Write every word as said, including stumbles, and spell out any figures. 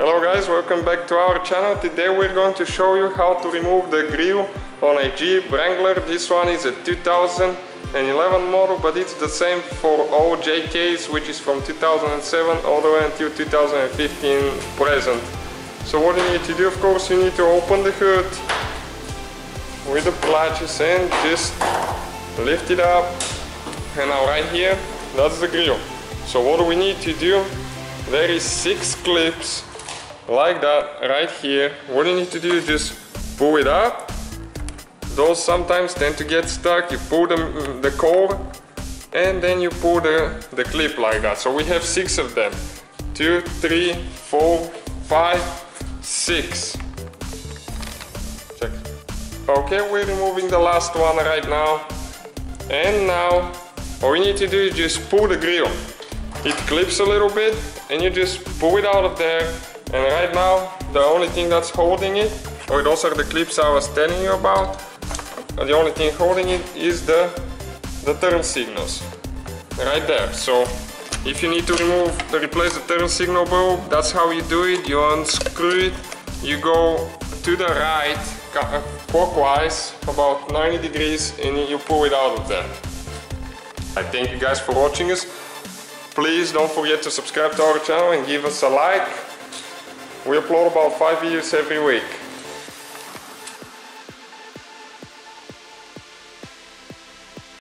Hello guys, welcome back to our channel. Today we're going to show you how to remove the grill on a Jeep Wrangler. This one is a two thousand eleven model, but it's the same for all J Ks, which is from two thousand seven all the way until two thousand fifteen present. So what you need to do, of course, you need to open the hood with the latches and just lift it up. And now right here, that's the grill. So what do we need to do? There is six clips like that right here. What you need to do is just pull it up. Those sometimes tend to get stuck. You pull the, the cord and then you pull the, the clip like that. So we have six of them. Two, three, four, five, six. Check. Okay, we're removing the last one right now. And now all you need to do is just pull the grill. It clips a little bit and you just pull it out of there. And right now, the only thing that's holding it, or those are the clips I was telling you about, the only thing holding it is the, the turn signals, right there. So if you need to remove, to replace the turn signal bulb, that's how you do it. You unscrew it, you go to the right, clockwise, about ninety degrees, and you pull it out of there. I thank you guys for watching us. Please don't forget to subscribe to our channel and give us a like. We upload about five videos every week.